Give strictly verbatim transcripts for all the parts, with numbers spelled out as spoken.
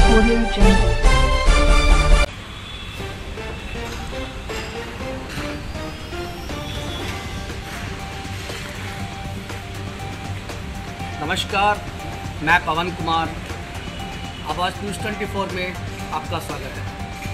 Audio Jungle. नमस्कार, मैं पवन कुमार, आवाज़ न्यूज़ चौबीस में आपका स्वागत है।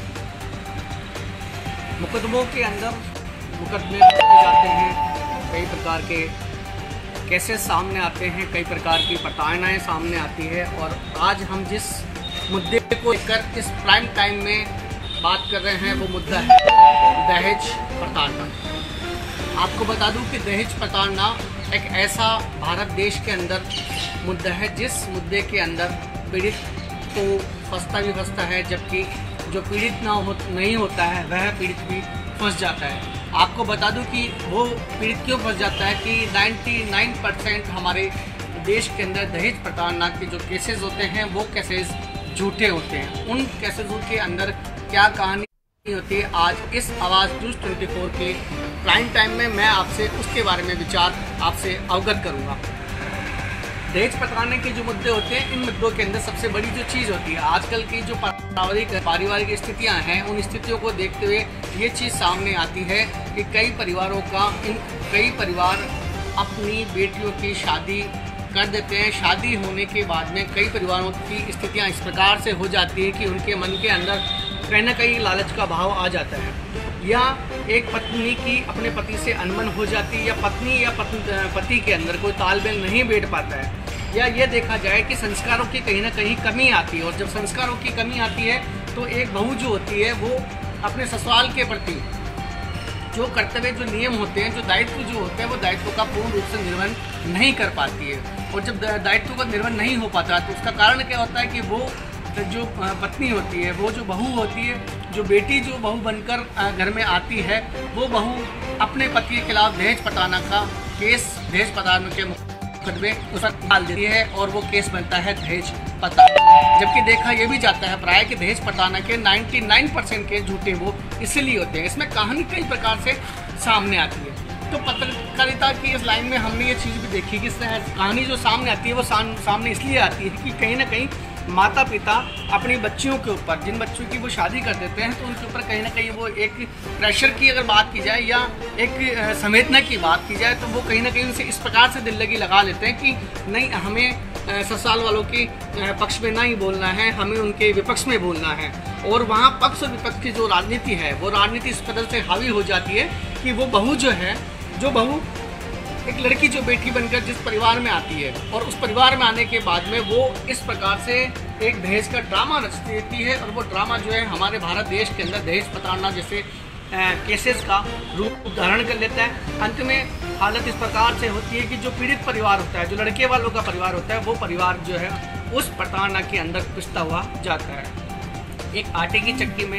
मुकदमों के अंदर मुकदमे किए जाते हैं, कई प्रकार के केसेस सामने आते हैं, कई प्रकार की प्रताड़नाएं सामने आती है। और आज हम जिस मुद्दे को लेकर इस प्राइम टाइम में बात कर रहे हैं वो मुद्दा है दहेज प्रताड़ना। आपको बता दूं कि दहेज प्रताड़ना एक ऐसा भारत देश के अंदर मुद्दा है जिस मुद्दे के अंदर पीड़ित को फंसता भी फंसता है, जबकि जो पीड़ित ना हो नहीं होता है वह पीड़ित भी फंस जाता है। आपको बता दूं कि वो पीड़ित क्यों फंस जाता है कि निन्यानवे परसेंट हमारे देश के अंदर दहेज प्रताड़ना के जो केसेस होते हैं वो केसेस झूठे होते हैं। उन केसेसों के अंदर क्या कहानी होती है, आज इस आवाज़ न्यूज़ चौबीस के प्राइम टाइम में मैं आपसे उसके बारे में विचार आपसे अवगत करूंगा। दहेज प्रताड़ना के जो मुद्दे होते हैं, इन मुद्दों के अंदर सबसे बड़ी जो चीज़ होती है, आजकल की जो पारिवारिक पारिवारिक स्थितियां हैं, उन स्थितियों को देखते हुए ये चीज़ सामने आती है कि कई परिवारों का इन कई परिवार अपनी बेटियों की शादी कर देते हैं। शादी होने के बाद में कई परिवारों की स्थितियाँ इस प्रकार से हो जाती है कि उनके मन के अंदर कहीं ना कहीं लालच का भाव आ जाता है, या एक पत्नी की अपने पति से अनबन हो जाती है, या पत्नी या पति के अंदर कोई तालमेल नहीं बैठ पाता है, या ये देखा जाए कि संस्कारों की कहीं ना कहीं कमी आती है। और जब संस्कारों की कमी आती है तो एक बहू जो होती है वो अपने ससुराल के प्रति जो कर्तव्य, जो नियम होते हैं, जो दायित्व जो होते हैं, वो दायित्व का पूर्ण रूप से निर्वहन नहीं कर पाती है। और जब दायित्व का निर्वहन नहीं हो पाता तो उसका कारण क्या होता है कि वो जो पत्नी होती है, वो जो बहू होती है, जो बेटी जो बहू बनकर घर में आती है, वो बहू अपने पति के खिलाफ दहेज प्रताड़ना का केस, दहेज प्रताड़ना के मुकदमे उस पर डाल देती है और वो केस बनता है दहेज प्रताड़ना। जबकि देखा यह भी जाता है प्राय कि दहेज प्रताड़ना के निन्यानवे परसेंट के झूठे वो इसलिए होते हैं। इसमें कहानी कई प्रकार से सामने आती है। तो पत्रकारिता की इस लाइन में हमने ये चीज़ भी देखी कि कहानी जो सामने आती है वो सामने इसलिए आती है कि कहीं ना कहीं माता पिता अपनी बच्चियों के ऊपर, जिन बच्चों की वो शादी कर देते हैं, तो उनके ऊपर कहीं ना कहीं वो एक प्रेशर की अगर बात की जाए या एक संवेदना की बात की जाए तो वो कहीं ना कहीं उनसे इस प्रकार से दिल लगी लगा लेते हैं कि नहीं, हमें ससुराल वालों के पक्ष में नहीं बोलना है, हमें उनके विपक्ष में बोलना है। और वहाँ पक्ष और विपक्ष की जो राजनीति है वो राजनीति इस कदर से हावी हो जाती है कि वो बहू जो है, जो बहू एक लड़की जो बेटी बनकर जिस परिवार में आती है और उस परिवार में आने के बाद में वो इस प्रकार से एक दहेज का ड्रामा रच देती है। और वो ड्रामा जो है हमारे भारत देश के अंदर दहेज प्रताड़ना जैसे केसेस का रूप धारण कर लेता है। अंत में हालत इस प्रकार से होती है कि जो पीड़ित परिवार होता है, जो लड़के वालों का परिवार होता है, वो परिवार जो है उस प्रताड़ना के अंदर पिसता हुआ जाता है। एक आटे की चक्की में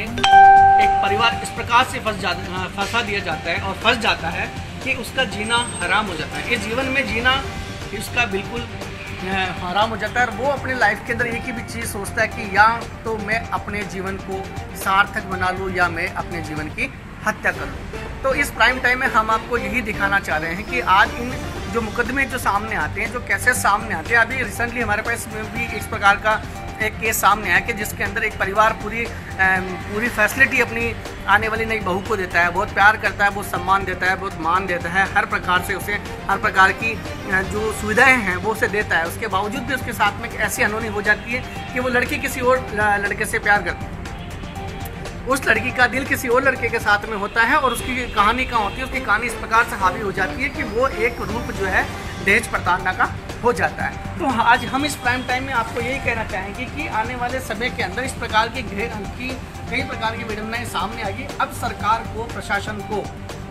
एक परिवार इस प्रकार से फंस जा फंसा दिया जाता है और फंस जाता है कि उसका जीना हराम हो जाता है। इस जीवन में जीना उसका बिल्कुल हराम हो जाता है और वो अपने लाइफ के अंदर एक ही भी चीज़ सोचता है कि या तो मैं अपने जीवन को सार्थक बना लूँ या मैं अपने जीवन की हत्या कर लूँ। तो इस प्राइम टाइम में हम आपको यही दिखाना चाह रहे हैं कि आज इन जो मुकदमे जो सामने आते हैं, जो कैसे सामने आते हैं, अभी रिसेंटली हमारे पास में भी इस प्रकार का एक केस सामने आया कि जिसके अंदर एक परिवार पूरी पूरी फैसिलिटी अपनी आने वाली नई बहू को देता है, बहुत प्यार करता है, बहुत सम्मान देता है, बहुत मान देता है, हर प्रकार से उसे हर प्रकार की जो सुविधाएं हैं वो उसे देता है। उसके बावजूद भी उसके साथ में ऐसी अनहोनी हो जाती है कि वो लड़की किसी और लड़के से प्यार करती है, उस लड़की का दिल किसी और लड़के के साथ में होता है और उसकी कहानी कहाँ होती है, उसकी कहानी इस प्रकार से हावी हो जाती है कि वो एक रूप जो है दहेज प्रताड़ना का हो जाता है। तो आज हम इस प्राइम टाइम में आपको यही कहना चाहेंगे कि आने वाले समय के अंदर इस प्रकार की की कई प्रकार की विडंबनाएं सामने आएगी। अब सरकार को, प्रशासन को,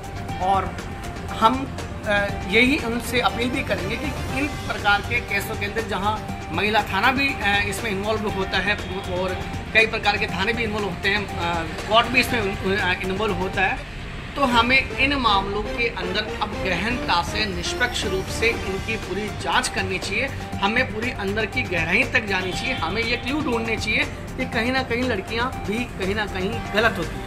और हम यही उनसे अपील भी करेंगे कि इन प्रकार के केसों के अंदर जहां महिला थाना भी इसमें इन्वॉल्व होता है और कई प्रकार के थाने भी इन्वॉल्व होते हैं, कोर्ट भी इसमें इन्वॉल्व होता है, तो हमें इन मामलों के अंदर अब गहनता से, निष्पक्ष रूप से इनकी पूरी जांच करनी चाहिए। हमें पूरी अंदर की गहराई तक जानी चाहिए। हमें ये क्लू ढूंढने चाहिए कि कहीं ना कहीं लड़कियां भी कहीं ना कहीं गलत होती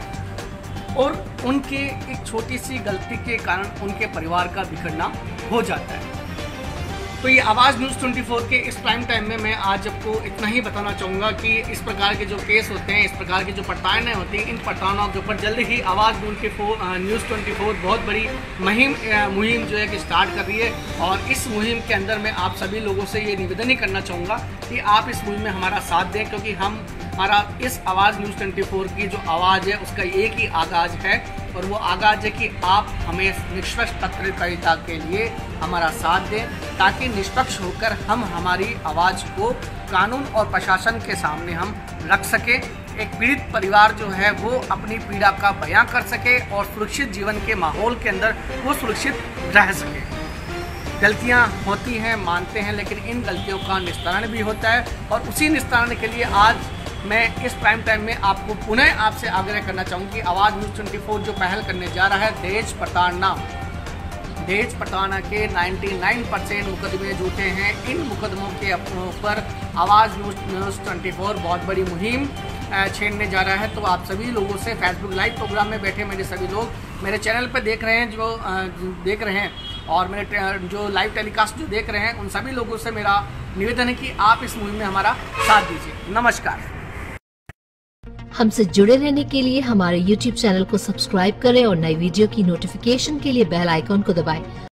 हैं और उनके एक छोटी सी गलती के कारण उनके परिवार का बिखरना हो जाता है। तो ये आवाज़ न्यूज़ चौबीस के इस प्राइम टाइम में मैं आज आपको इतना ही बताना चाहूँगा कि इस प्रकार के जो केस होते हैं, इस प्रकार की जो पड़तालें होती हैं, इन पड़तालों के ऊपर जल्द ही आवाज़ न्यूज़ चौबीस बहुत बड़ी मुहिम मुहिम जो है कि स्टार्ट कर रही है। और इस मुहिम के अंदर मैं आप सभी लोगों से ये निवेदन ही करना चाहूँगा कि आप इस मुहिम में हमारा साथ दें, क्योंकि हम हमारा इस आवाज़ न्यूज़ चौबीस की जो आवाज़ है उसका एक ही आगाज़ है, और वो आगाज़ है कि आप हमें निष्पक्ष पत्रकारिता के लिए हमारा साथ दें, ताकि निष्पक्ष होकर हम हमारी आवाज़ को कानून और प्रशासन के सामने हम रख सकें। एक पीड़ित परिवार जो है वो अपनी पीड़ा का बयां कर सके और सुरक्षित जीवन के माहौल के अंदर वो सुरक्षित रह सके। गलतियां होती हैं, मानते हैं, लेकिन इन गलतियों का निस्तारण भी होता है, और उसी निस्तारण के लिए आज मैं इस प्राइम टाइम में आपको पुनः आपसे आग्रह करना चाहूँगी कि आवाज़ न्यूज़ चौबीस जो पहल करने जा रहा है दहेज प्रताड़ना दहेज प्रताड़ना के निन्यानवे परसेंट मुकदमे झूठे हैं। इन मुकदमों के ऊपर आवाज़ न्यूज़ न्यूज़ चौबीस बहुत बड़ी मुहिम छेड़ने जा रहा है। तो आप सभी लोगों से फेसबुक लाइव प्रोग्राम में बैठे मेरे सभी लोग मेरे चैनल पर देख रहे हैं, जो, जो देख रहे हैं और मेरे जो लाइव टेलीकास्ट जो देख रहे हैं, उन सभी लोगों से मेरा निवेदन है कि आप इस मुहिम में हमारा साथ दीजिए। नमस्कार। हमसे जुड़े रहने के लिए हमारे यूट्यूब चैनल को सब्सक्राइब करें और नई वीडियो की नोटिफिकेशन के लिए बेल आइकॉन को दबाएं।